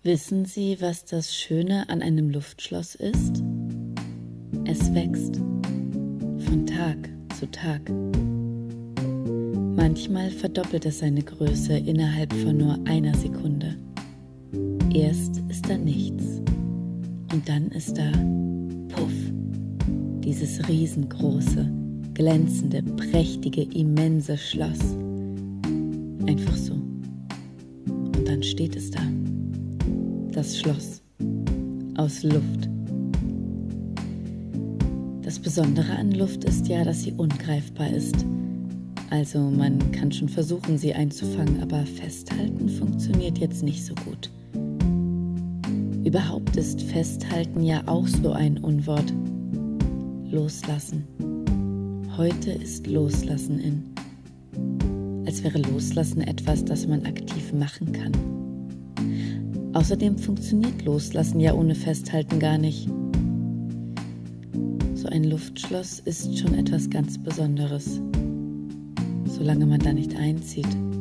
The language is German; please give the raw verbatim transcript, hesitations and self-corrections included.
Wissen Sie, was das Schöne an einem Luftschloss ist? Es wächst von Tag zu Tag. Manchmal verdoppelt es seine Größe innerhalb von nur einer Sekunde. Erst ist da nichts und dann ist da Puff, dieses riesengroße, glänzende, prächtige, immense Schloss. Einfach so. Und dann steht es da. Das Schloss aus Luft. Das Besondere an Luft ist ja, dass sie ungreifbar ist. Also man kann schon versuchen, sie einzufangen, aber festhalten funktioniert jetzt nicht so gut. Überhaupt ist Festhalten ja auch so ein Unwort. Loslassen. Heute ist Loslassen in. Als wäre Loslassen etwas, das man aktiv machen kann. Außerdem funktioniert Loslassen ja ohne Festhalten gar nicht. So ein Luftschloss ist schon etwas ganz Besonderes, solange man da nicht einzieht.